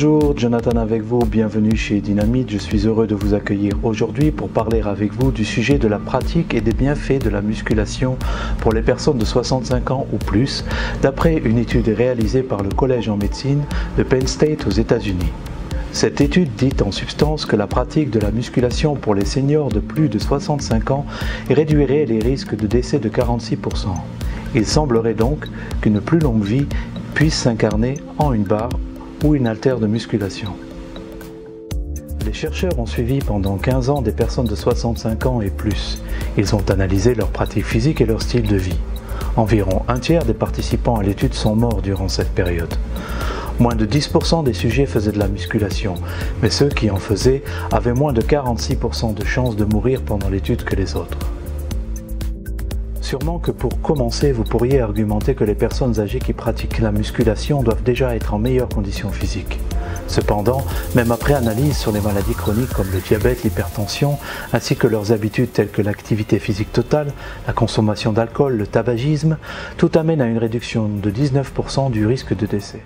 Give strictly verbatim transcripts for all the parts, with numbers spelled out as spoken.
Bonjour, Jonathan avec vous, bienvenue chez Dynamite. Je suis heureux de vous accueillir aujourd'hui pour parler avec vous du sujet de la pratique et des bienfaits de la musculation pour les personnes de soixante-cinq ans ou plus, d'après une étude réalisée par le Collège en médecine de Penn State aux États-Unis. Cette étude dit en substance que la pratique de la musculation pour les seniors de plus de soixante-cinq ans réduirait les risques de décès de quarante-six pour cent. Il semblerait donc qu'une plus longue vie puisse s'incarner en une barre ou une haltère de musculation. Les chercheurs ont suivi pendant quinze ans des personnes de soixante-cinq ans et plus. Ils ont analysé leur pratique physique et leur style de vie. Environ un tiers des participants à l'étude sont morts durant cette période. Moins de dix pour cent des sujets faisaient de la musculation, mais ceux qui en faisaient avaient moins de quarante-six pour cent de chances de mourir pendant l'étude que les autres. Sûrement que pour commencer, vous pourriez argumenter que les personnes âgées qui pratiquent la musculation doivent déjà être en meilleure condition physique. Cependant, même après analyse sur les maladies chroniques comme le diabète, l'hypertension, ainsi que leurs habitudes telles que l'activité physique totale, la consommation d'alcool, le tabagisme, tout amène à une réduction de dix-neuf pour cent du risque de décès.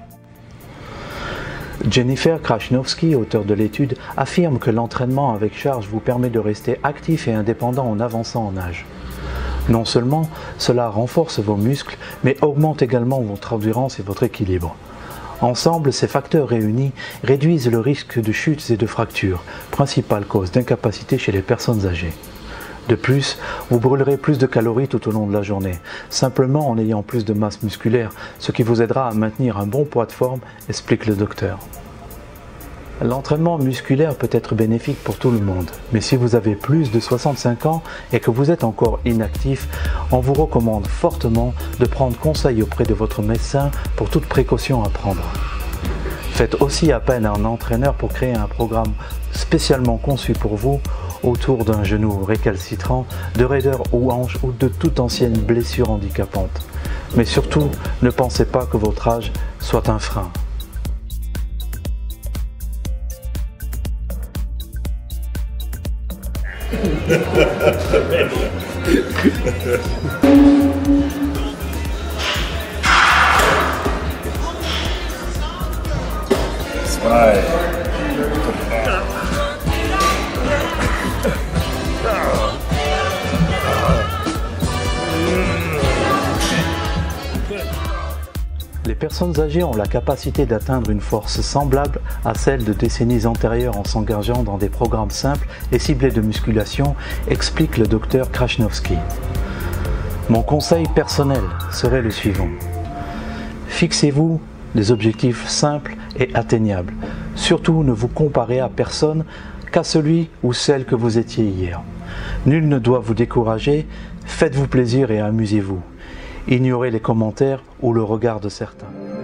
Jennifer Krasnowski, auteure de l'étude, affirme que l'entraînement avec charge vous permet de rester actif et indépendant en avançant en âge. Non seulement cela renforce vos muscles, mais augmente également votre endurance et votre équilibre. Ensemble, ces facteurs réunis réduisent le risque de chutes et de fractures, principale cause d'incapacité chez les personnes âgées. De plus, vous brûlerez plus de calories tout au long de la journée, simplement en ayant plus de masse musculaire, ce qui vous aidera à maintenir un bon poids de forme, explique le docteur. L'entraînement musculaire peut être bénéfique pour tout le monde, mais si vous avez plus de soixante-cinq ans et que vous êtes encore inactif, on vous recommande fortement de prendre conseil auprès de votre médecin pour toute précaution à prendre. Faites aussi appel à un entraîneur pour créer un programme spécialement conçu pour vous autour d'un genou récalcitrant, de raideur ou hanche ou de toute ancienne blessure handicapante. Mais surtout, ne pensez pas que votre âge soit un frein. Zwei. Les personnes âgées ont la capacité d'atteindre une force semblable à celle de décennies antérieures en s'engageant dans des programmes simples et ciblés de musculation, explique le docteur Krasnowski. Mon conseil personnel serait le suivant. Fixez-vous des objectifs simples et atteignables. Surtout, ne vous comparez à personne qu'à celui ou celle que vous étiez hier. Nul ne doit vous décourager, faites-vous plaisir et amusez-vous. Ignorez les commentaires ou le regard de certains.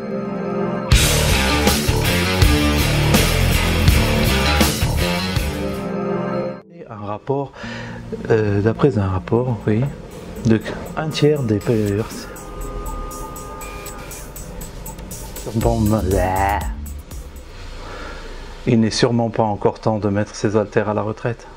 Un rapport, euh, d'après un rapport, oui, de un tiers des payeurs. Bon, il n'est sûrement pas encore temps de mettre ses haltères à la retraite.